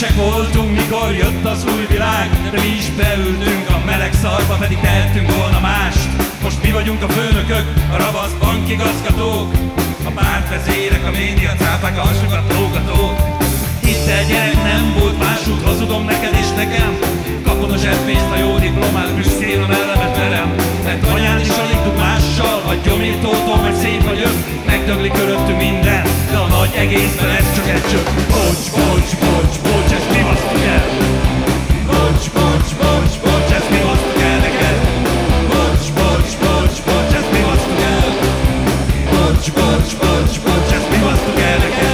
Éhesek voltunk, mikor jött az új világ, de mi is beültünk a meleg szarba, pedig tehettünk volna mást. Most mi vagyunk a főnökök, a ravasz bankigazgatók, a pártvezérek, a média cápák, a hasokat lógatók. Itt egy gyerek nem volt másút, hazudom neked és nekem. Kapod a zseppénzt, a jó diplomát, büszkén a mellemet verem. Mert anyán is alig tud mással, vagy gyomírtótól, meg szép vagyok. Megdöglik körülöttünk minden, de a nagy egészben ez csak egy csöpp. Bocs, bocs, bocs, bocs, ezt mi basztuk el? Bocs, bocs, bocs, bocs, ezt mi basztuk el neked? Bocs, bocs, bocs, bocs, ezt mi basztuk el? Bocs, bocs, bocs, bocs, ezt mi basztuk el neked?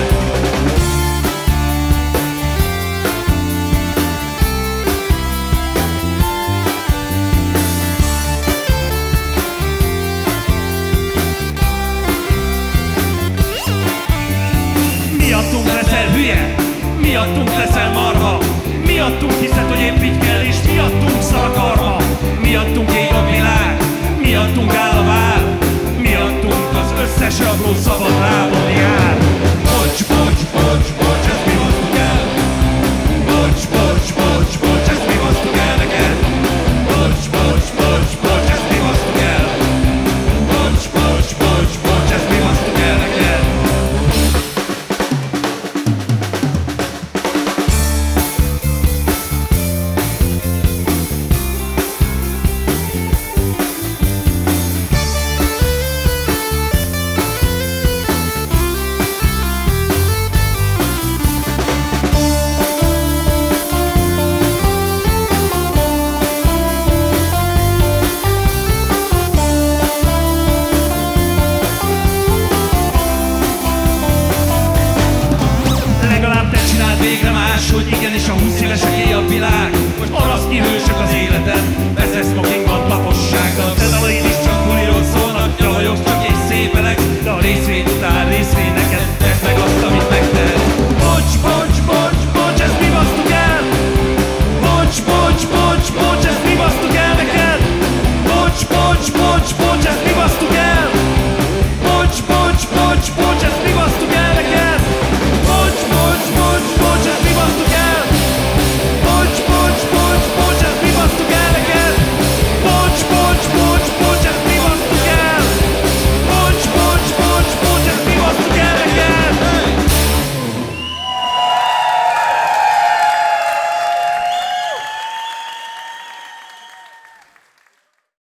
Miattunk leszel hülye, miattunk leszel marha, miattunk hiszed, hogy épp így kell, és miattunk szar a karma. Miattunk ég a világ, miattunk áll a vár, miattunk az összes rabló szabad lábon jár. Bocs, bocs, bocs, bocs, ezt mi hoztuk el? Bocs, bocs, bocs, bocs, ezt mi hoztuk el neked? Bocs, bocs, bocs, bocs, ezt mi hoztuk el? Bocs, bocs, bocs, bocs, ezt mi hoztuk el neked? Végre más, hogy igenis a 20 évesek